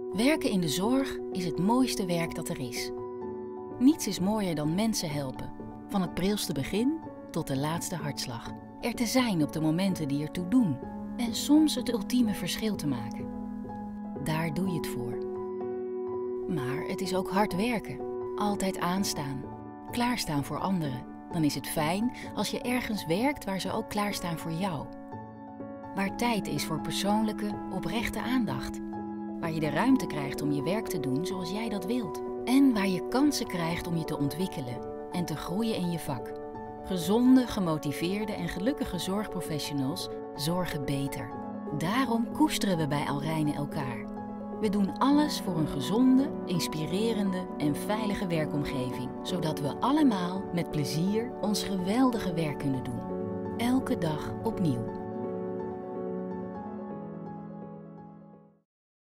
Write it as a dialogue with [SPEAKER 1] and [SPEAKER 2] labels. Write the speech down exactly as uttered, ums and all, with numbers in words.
[SPEAKER 1] Werken in de zorg is het mooiste werk dat er is. Niets is mooier dan mensen helpen. Van het prilste begin tot de laatste hartslag. Er te zijn op de momenten die ertoe doen. En soms het ultieme verschil te maken. Daar doe je het voor. Maar het is ook hard werken. Altijd aanstaan. Klaarstaan voor anderen. Dan is het fijn als je ergens werkt waar ze ook klaarstaan voor jou. Waar tijd is voor persoonlijke, oprechte aandacht. Waar je de ruimte krijgt om je werk te doen zoals jij dat wilt. En waar je kansen krijgt om je te ontwikkelen en te groeien in je vak. Gezonde, gemotiveerde en gelukkige zorgprofessionals zorgen beter. Daarom koesteren we bij Alreine elkaar. We doen alles voor een gezonde, inspirerende en veilige werkomgeving. Zodat we allemaal met plezier ons geweldige werk kunnen doen. Elke dag opnieuw.